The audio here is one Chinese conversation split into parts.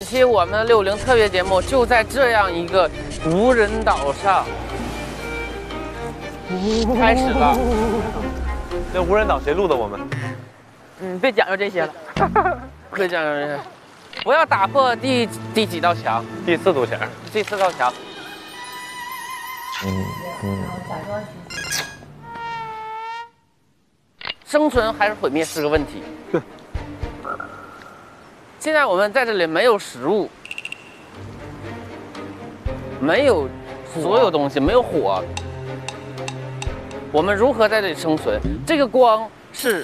期我们的650特别节目就在这样一个无人岛上开始了。 那无人岛谁录的我们？ 别讲究这些了。 别讲究，不要打破第几道墙？ 第4堵墙。 第4道墙。生存还是毁灭是个问题。 对。 现在我们在这里没有食物，没有所有东西，没有火，我们如何在这里生存？这个光是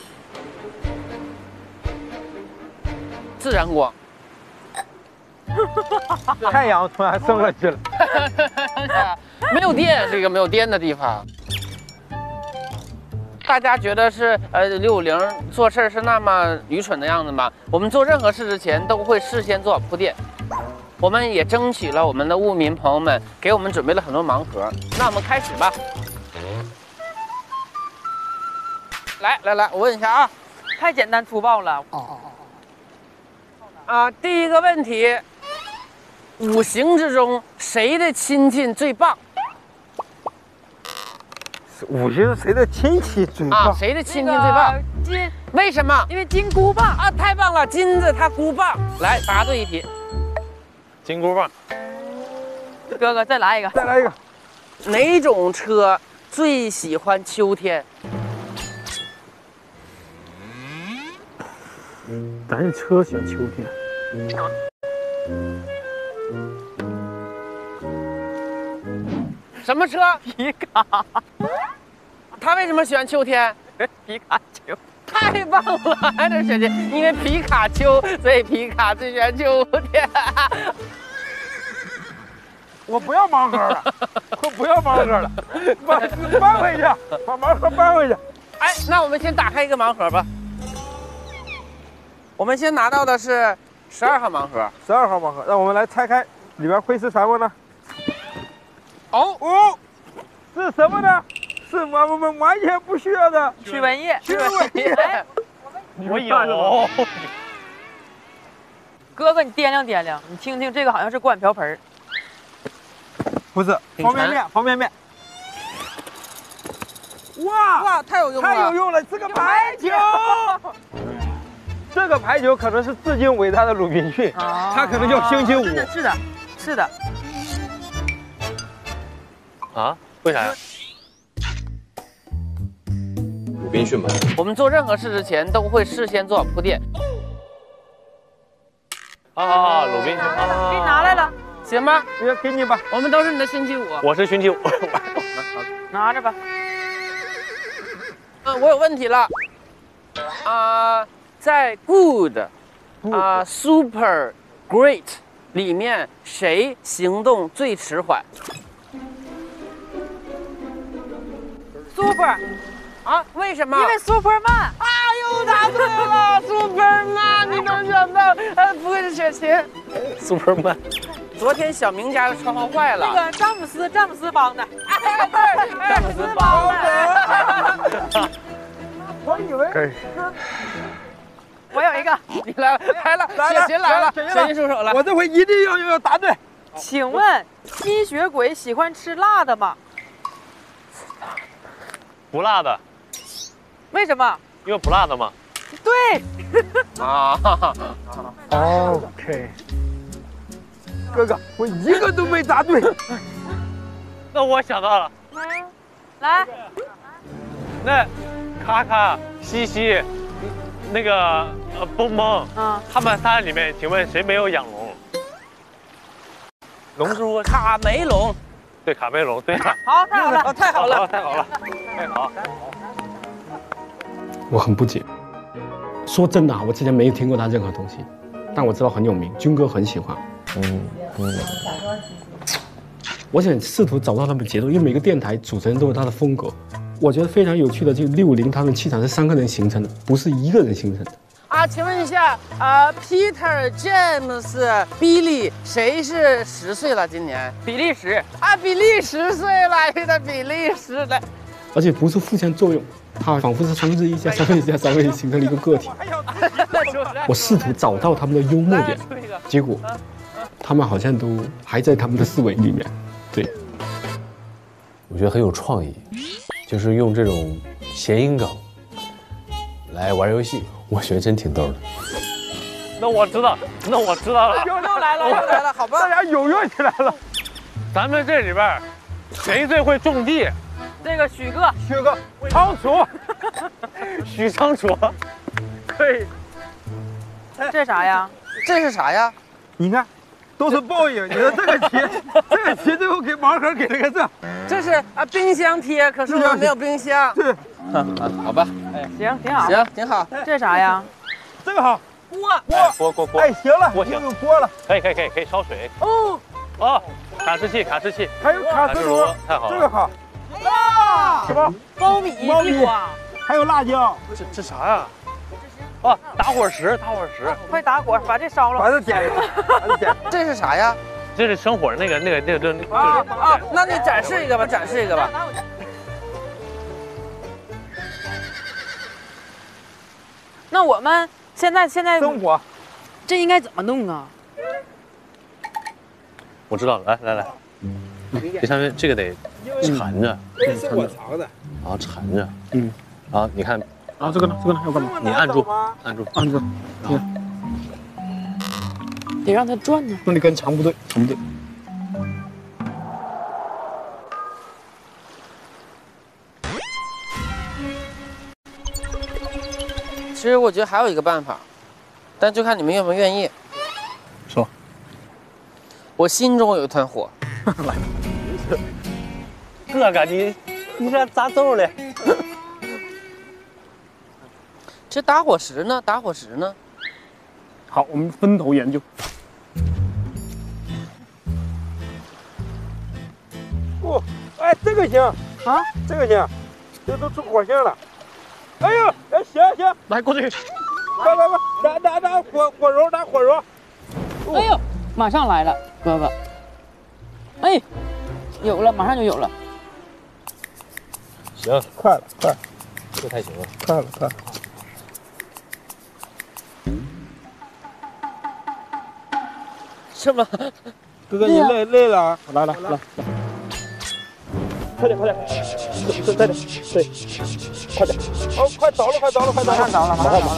自然光。 太阳突然升了去了。 没有电，是一个没有电的地方。大家觉得是650做事是那么愚蠢的样子吗？我们做任何事之前都会事先做好铺垫。我们也争取了我们的雾民朋友们给我们准备了很多盲盒。那我们开始吧。来，我问一下啊， 太简单粗暴了。 第一个问题，5行之中谁的亲戚最棒？ 5行谁的亲戚最棒？ 谁的亲戚最棒？ 金， 为什么？ 因为金箍棒啊，太棒了！金子他箍棒，来答对一题。 金箍棒。 哥哥再来一个， 再来一个。 哪种车最喜欢秋天？ 咱这车喜欢秋天。 什么车？ 皮卡。 他为什么喜欢秋天？ 皮卡丘。 太棒了，还得选天，因为皮卡丘，所以皮卡最喜欢秋天。 我不要盲盒了，我不要盲盒了，搬回去，把盲盒搬回去。 哎，那我们先打开一个盲盒吧。我们先拿到的是12号盲盒。 12号盲盒，让我们来拆开，里边会是什么呢？ 哦， 是什么呢？是我们完全不需要的驱蚊液。 驱蚊液。 我有。 哥哥，你掂量掂量，你听听，这个好像是锅碗瓢盆。 不是，方便面，方便面。哇， 太有用了！ 太有用了，是个排球。这个排球可能是至今伟大的鲁滨逊，它可能叫星期五。 是的。 啊？为啥呀？鲁滨逊吧。 我们做任何事之前都会事先做好铺垫。 鲁滨逊。 给你拿来了， 行吧？ 给你吧， 我们都是你的星期五。 我是星期五。 拿着吧。 我有问题了。在 good super great 里面，谁行动最迟缓？ Super 为什么？ 因为 Superman 又答对了，Superman， 你能想到？不会是雪琴 ？Superman。 昨天小明家的窗户坏了。 那个詹姆斯帮的。 詹姆斯帮的。 我以为可以。 我有一个， 你来了，雪琴来了，雪琴出手了。 我这回一定要答对。 请问吸血鬼喜欢吃辣的吗？ 不辣的， 为什么？ 因为不辣的嘛。 对。 OK。哥哥，我一个都没答对。 那我想到了。 来。 那卡卡、西西，那个蹦蹦，他们仨里面，请问谁没有养龙？龙珠卡梅隆。 对，卡梅隆，对了。 好，太好了， 太好了， 太好了，太好。 我很不解。说真的啊，我之前没有听过他任何东西，但我知道很有名，军哥很喜欢。我想试图找到他们节奏，因为每个电台主持人都有他的风格。我觉得非常有趣的，就650他们气场是3个人形成的，不是1个人形成的。 请问一下Peter、James、Billy， 谁是10岁了？今年比利时比利10岁了，遇到比利时的， 而且不是互相作用，它仿佛是3分之一加3分之一加3分之一形成了一个个体。我试图找到他们的幽默点，结果他们好像都还在他们的思维里面。对， 我觉得很有创意，就是用这种谐音梗来玩游戏，我觉得真挺逗的。 那我知道了， 又来了，好吧， 大家踊跃起来了。 咱们这里边谁最会种地？ 这个许哥， 仓鼠， 许仓鼠，可以。 这啥呀？ 这是啥呀？ 你看，都是报应。你看这个题最后给盲盒给了个这。 这是啊冰箱贴，可是我们没有冰箱。 对， 好吧， 行，挺好。 行，挺好。 这啥呀？ 这个好。 锅。 哎，行了， 锅行， 有锅了。 可以烧水。哦，卡式器， 还有卡式炉， 太好了。 这个好。 哇， 什么？ 苞米地瓜， 还有辣椒。 这啥呀？哦，打火石。 快打火，把这烧了。 把它点一个， 这是啥呀？ 这是生火那个， 那你展示一个吧， 那我们现在生火。 这应该怎么弄啊？ 我知道了，来，这上面这个得缠着， 这是我藏的。 然后缠着，然后你看， 啊，这个呢要干嘛？ 你按住， 得让它转呢。 那你跟长不对。 其实我觉得还有一个办法，但就看你们愿不愿意。 说， 我心中有一团火。 哥哥，你这咋走了？ 这打火石呢？ 好，我们分头研究。 哎，这个行啊， 这个行，这都出火星了。哎呦，哎，行， 来过去。 来，拿火绒，拿火绒。 哎呦，马上来了，哥哥。哎，有了，马上就有了。 行， 快了， 这太行了， 快了。 是吗？ 哥哥，你累了啊？ 来， 快点，对，快点。哦，快着了， 马上着了。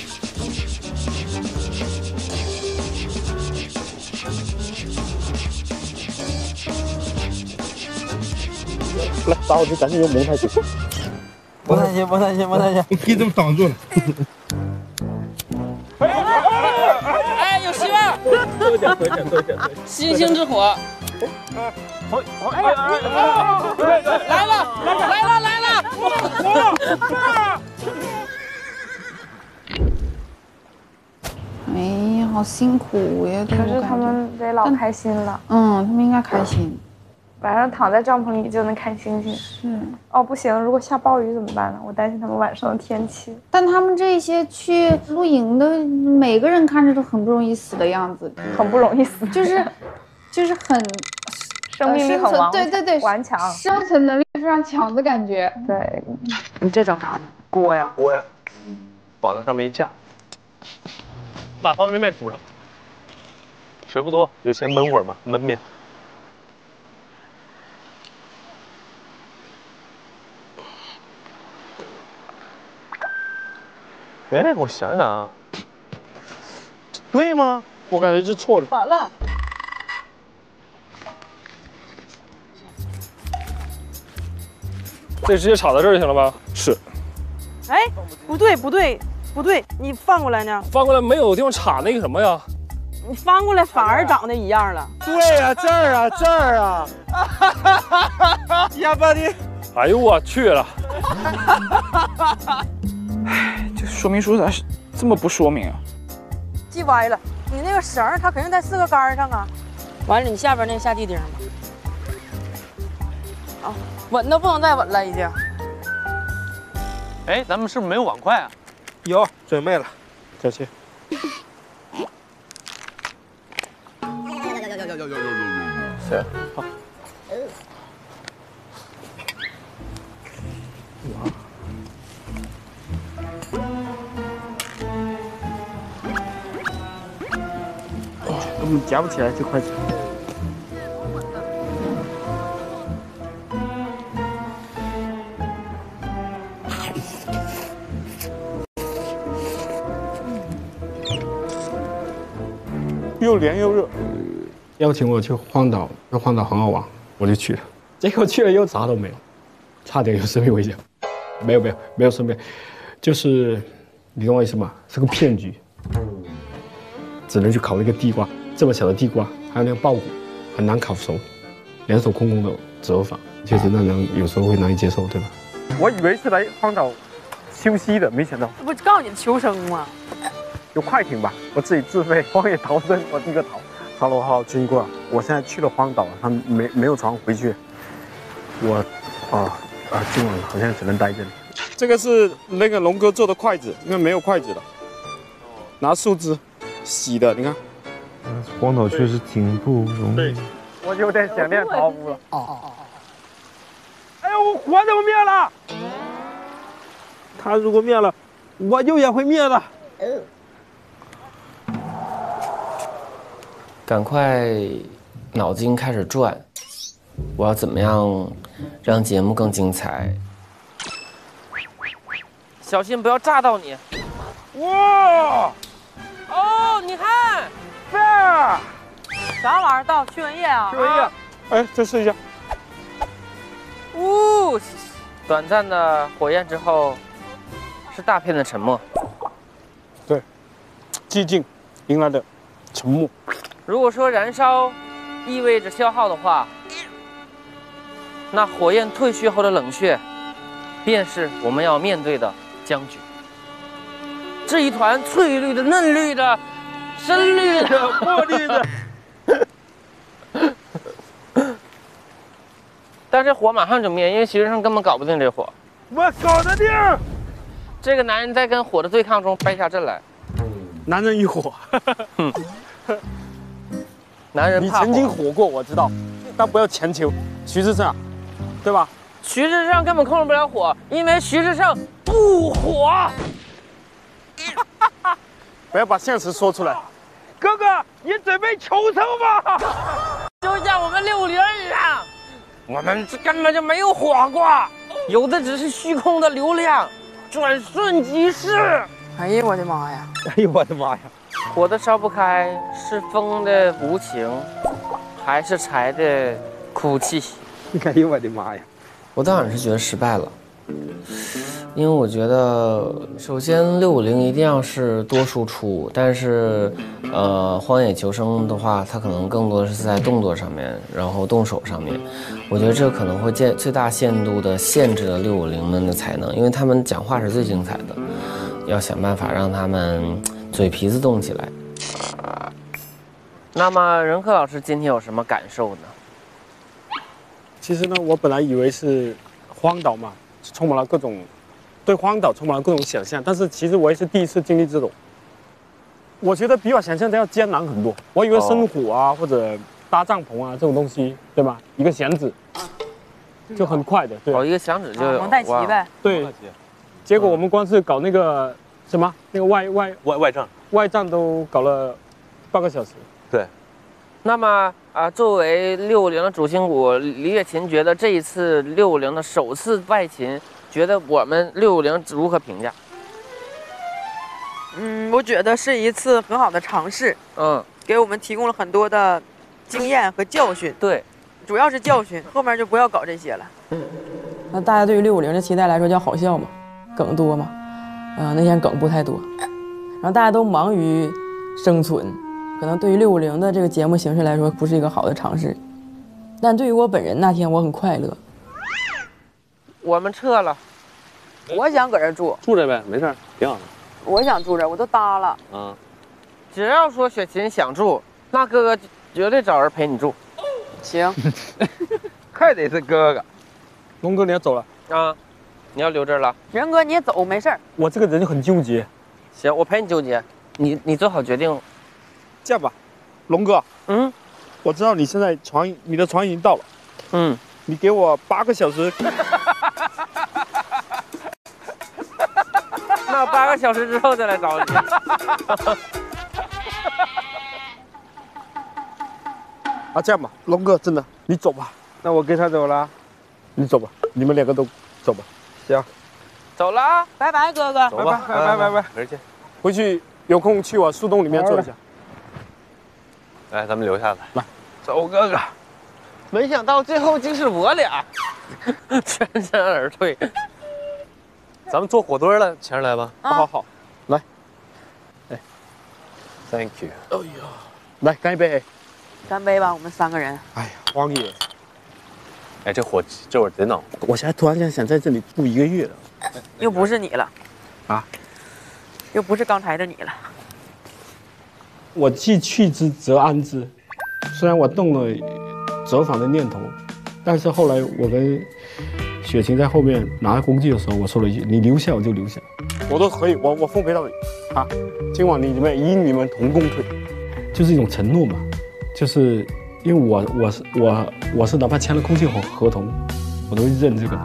来，打火机赶紧用蒙太奇。 不担心，给这么挡住了。 哎，有希望！ 多点。 星星之火。来了！ 哎呀，好辛苦呀！ 可是他们得老开心了。 他们应该开心。 晚上躺在帐篷里就能看星星。 是。 哦，不行，如果下暴雨怎么办呢？我担心他们晚上的天气。 但他们这些去露营的，每个人看着都很不容易死的样子， 很不容易死， 就是很生命力很顽， 对， 顽强， 生存能力非常强的感觉。 对， 你这整啥呢？锅呀， 往那上面一架，把方便面煮上，水不多，就先焖会儿嘛，焖面。哎，我想想啊，对吗？ 我感觉是错的。 完了。 这直接插到这儿就行了吧？是。 哎，不对，你翻过来呢？ 翻过来没有地方插那个什么呀？ 你翻过来反而长得一样了。 对呀，这儿啊。呀巴的。 哎呦我去了！ 哎，这说明书咋是这么不说明啊？ 系歪了，你那个绳它肯定在4个杆上啊。完了，你下边那个下地钉吧。啊，稳都不能再稳了，已经。 哎，咱们是不是没有碗筷啊？ 有，准备了， 这去。 行，好。 们夹不起来这筷子。又凉又热，邀请我去荒岛，那荒岛很好玩，我就去了。结果去了又啥都没有，差点有生命危险。没有生命，就是你懂我意思吗？是个骗局。只能去烤那个地瓜，这么小的地瓜，还有那个爆谷，很难烤熟，两手空空的折法，确实让人有时候会难以接受，对吧？我以为是来荒岛休息的，没想到。 这不告诉你求生吗？ 有快艇吧？我自己自费荒野逃生，我第一个逃。Hello， 经过，我现在去了荒岛，他没有船回去。我今晚好像只能待这里。这个是那个龙哥做的筷子，因为没有筷子了，拿树枝洗的，你看。 荒岛确实挺不容易。 对，我有点想念桃屋了。哎呦，我火怎么灭了？他如果灭了，我就也会灭了。 赶快脑筋开始转，我要怎么样让节目更精彩？小心不要炸到你！ 哇！ 哦，你看， 啥玩意儿？到驱蚊液啊？ 驱蚊液。哎，再试一下。 呜，短暂的火焰之后，是大片的沉默。 对，寂静迎来的沉默。 如果说燃烧意味着消耗的话，那火焰退去后的冷却，便是我们要面对的僵局。这一团翠绿的、嫩绿的、深绿的、墨绿的，但是火马上就灭，因为徐志胜根本搞不定这火。 我搞得定。 这个男人在跟火的对抗中败下阵来。 男人与火。 男人怕火。 你曾经火过，我知道，但不要强求。徐志胜，对吧？ 徐志胜根本控制不了火，因为徐志胜不火。 不要把现实说出来。 哥哥，你准备求生吧？ 就像我们60一样，我们这根本就没有火过，有的只是虚空的流量，转瞬即逝。 哎呀，我的妈呀！ 哎呦我的妈呀！ 火的烧不开，是风的无情，还是柴的哭泣？ 哎呦我的妈呀！ 我当然是觉得失败了，因为我觉得，首先650一定要是多输出，但是，荒野求生的话，它可能更多的是在动作上面，然后动手上面，我觉得这可能会最大限度的限制了650们的才能，因为他们讲话是最精彩的，要想办法让他们嘴皮子动起来。那么任课老师今天有什么感受呢？ 其实呢，我本来以为是荒岛嘛，充满了各种，对荒岛充满了各种想象，但是其实我也是第一次经历这种，我觉得比我想象的要艰难很多。我以为生火啊或者搭帐篷啊这种东西，对吧？一个响指就很快的，对。 一个响指就有。 蒙太奇呗。 对。结果我们光是搞那个什么那个外帐都搞了半个小时。 对。 那么作为650的主心骨李雪琴觉得这一次650的首次外勤，觉得我们650如何评价？ 我觉得是一次很好的尝试，给我们提供了很多的经验和教训。 对， 主要是教训，后面就不要搞这些了。那大家对于650的期待来说叫好笑嘛，梗多嘛，那天梗不太多，然后大家都忙于生存。可能对于650的这个节目形式来说，不是一个好的尝试，但对于我本人，那天我很快乐。 我们撤了， 我想搁这住， 住着呗，没事，挺好的。 我想住这，我都搭了。 只要说雪琴想住，那哥哥绝对找人陪你住。 行， 还得是哥哥。 龙哥，你要走了啊？你要留这儿了？ 仁哥，你也走，没事儿。 我这个人就很纠结。 行，我陪你纠结。你做好决定。 这样吧，龙哥，我知道你现在你的船已经到了，你给我8个小时。 那8个小时之后再来找你。 啊，这样吧，龙哥，真的，你走吧。 那我跟他走了。 你走吧，你们2个都走吧。 行， 走了， 拜拜，哥哥。 走吧， 拜。 没事见。 回去有空去我树洞里面坐一下。 来，咱们留下来。 来， 走，哥哥。 没想到最后竟是我俩全身而退。 咱们做火堆了，前来吧。 好，来。哎 ，Thank you。 哎呀，来干一杯。 干杯吧，我们3个人。 哎呀，荒野。 哎，这火这会儿得恼。 我现在突然间想在这里住1个月了。 又不是你了。 啊？ 又不是刚才的你了。 我既去之则安之，虽然我动了折返的念头，但是后来我跟雪晴在后面拿工具的时候，我说了一句：“你留下我就留下，我都可以，我奉陪到底啊！今晚你们与你们同共退，就是一种承诺嘛，就是因为我是哪怕签了空气合同，我都会认这个的。”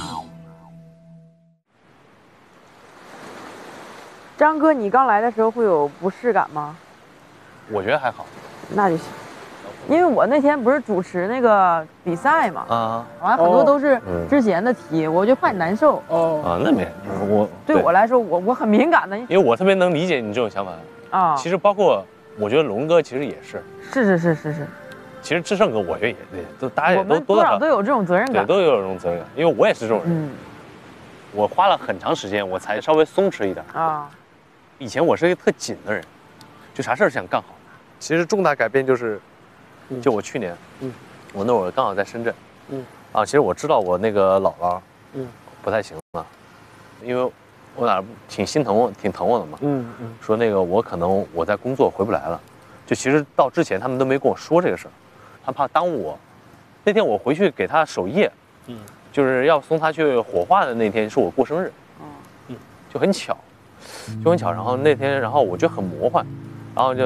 张哥，你刚来的时候会有不适感吗？ 我觉得还好。 那就行，因为我那天不是主持那个比赛嘛，完了很多都是之前的题，我就怕你难受。 那没我对我来说，我很敏感的， 因为我特别能理解你这种想法啊。其实包括我觉得龙哥其实也是。是。其实志胜哥，我觉得也都大家也都多少都有这种责任感， 对，都有这种责任感，因为我也是这种人。我花了很长时间，我才稍微松弛一点啊。以前我是一个特紧的人，就啥事儿想干好。其实重大改变就是，就我去年，我那会儿刚好在深圳，其实我知道我那个姥姥，不太行了，因为我哪挺心疼我，挺疼我的嘛，说那个我可能我在工作回不来了，就其实到之前他们都没跟我说这个事儿，他怕耽误我。那天我回去给他守夜，就是要送他去火化的那天是我过生日，就很巧。然后那天，然后我就很魔幻，然后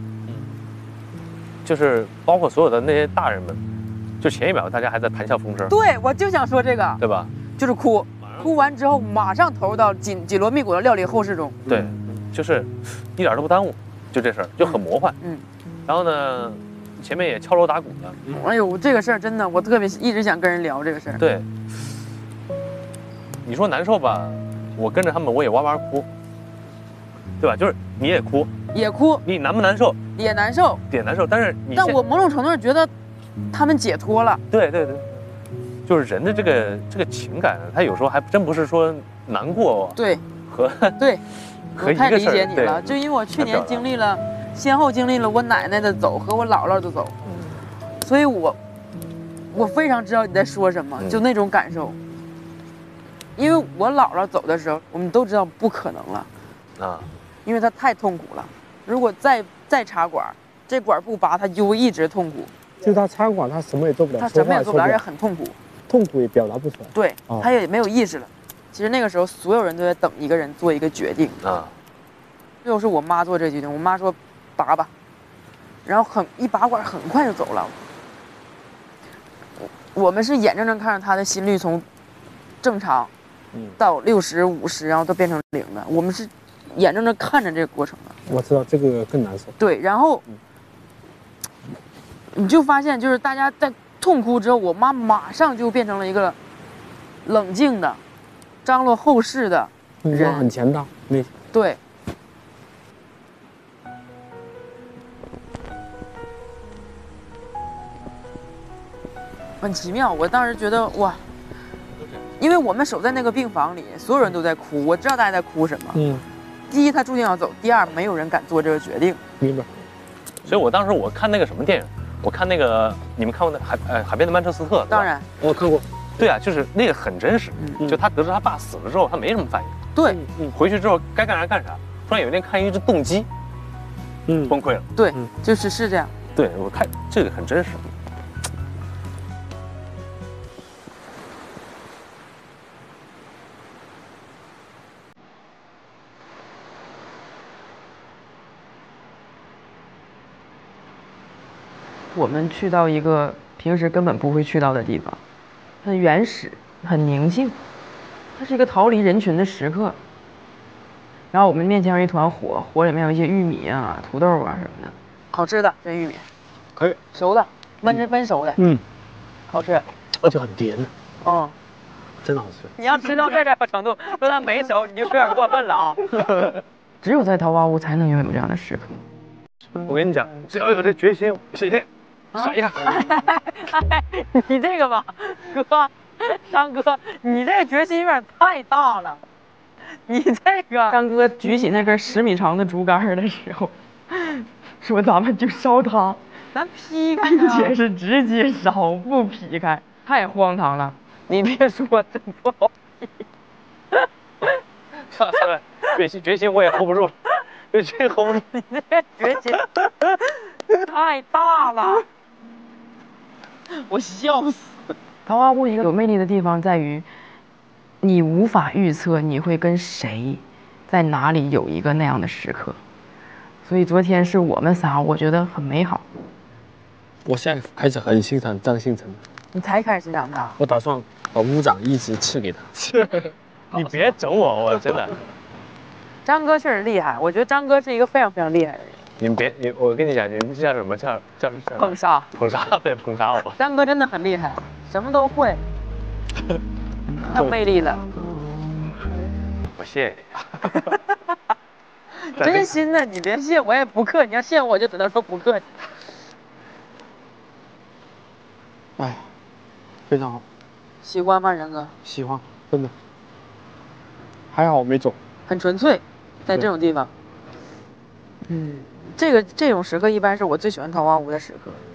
就是包括所有的那些大人们，就前一秒大家还在谈笑风生。 对，我就想说这个， 对吧？ 就是哭完之后马上投入到紧锣密鼓的料理后事中。 对，就是一点都不耽误，就这事儿就很魔幻。然后呢，前面也敲锣打鼓的。 哎呦，这个事儿真的，我特别一直想跟人聊这个事儿。 对，你说难受吧，我跟着他们我也哇哇哭。对吧？就是你也哭，你难不难受？ 也难受， 但我某种程度上觉得他们解脱了。 对，就是人的这个情感，他有时候还真不是说难过。 对， 和我太理解你了。就因为我去年先后经历了我奶奶的走和我姥姥的走，所以我非常知道你在说什么，就那种感受。因为我姥姥走的时候，我们都知道不可能了因为他太痛苦了，如果再插管，这管不拔，他就会一直痛苦。 就他插管，他什么也做不了， 他什么也做不了，而且很痛苦， 痛苦也表达不出来。 对，他也没有意识了。其实那个时候，所有人都在等一个人做一个决定最后是我妈做这个决定，我妈说拔吧，然后一拔管很快就走了。我们是眼睁睁看着他的心率从正常到60、50，然后都变成0的，我们是眼睁睁看着这个过程的。 我知道这个更难受。 对，然后你就发现，就是大家在痛哭之后，我妈马上就变成了一个冷静的、张罗后事的人， 很强大。 对。很奇妙，我当时觉得哇，因为我们守在那个病房里，所有人都在哭，我知道大家在哭什么。第一，他注定要走；第二，没有人敢做这个决定。 明白。 所以我当时我看那个什么电影，我看那个你们看过那海边的曼彻斯特？ 当然， 我看过。 对啊，就是那个很真实。就他得知他爸死了之后，他没什么反应。 对， 回去之后该干啥干啥。突然有一天看一只动机，崩溃了。 对，是这样。 对，我看这个很真实。 我们去到一个平时根本不会去到的地方，很原始，很宁静，它是一个逃离人群的时刻。然后我们面前有一团火里面有一些玉米啊、土豆啊什么的，好吃的这玉米， 可以熟的， 焖熟的，好吃， 而且很甜，真好吃。 你要吃到这程度，说它没熟，你就有点过分了啊！只有在桃花坞才能拥有这样的时刻。 我跟你讲，只要有这决心，谁的？甩一下。 你这个吧，哥，张哥，你这决心有点太大了。你这个，张哥举起那根10米长的竹竿的时候，说咱们就烧它，咱劈开，并且是直接烧，不劈开，太荒唐了。你别说，真不好劈。 算了，决心我也 hold 不住了，决心 hold 不住。 你这决心太大了，我笑死。桃花坞一个有魅力的地方在于，你无法预测你会跟谁，在哪里有一个那样的时刻。所以昨天是我们仨，我觉得很美好。 我现在开始很欣赏张新成。 你才开始欣赏他？ 我打算把屋长一直赐给他。 你别整我真的。 张哥确实厉害，我觉得张哥是一个非常非常厉害的人。 你们别，我跟你讲，你们叫什么？叫捧杀， 对，捧杀我。 张哥真的很厉害，什么都会，太有魅力了。 我谢谢你。真心的，你别谢我也不客气，你要谢我就只能说不客气。 哎，非常好。 喜欢吗，然哥？ 喜欢，真的。还好我没走。 很纯粹，在这种地方。这种时刻一般是我最喜欢桃花坞的时刻。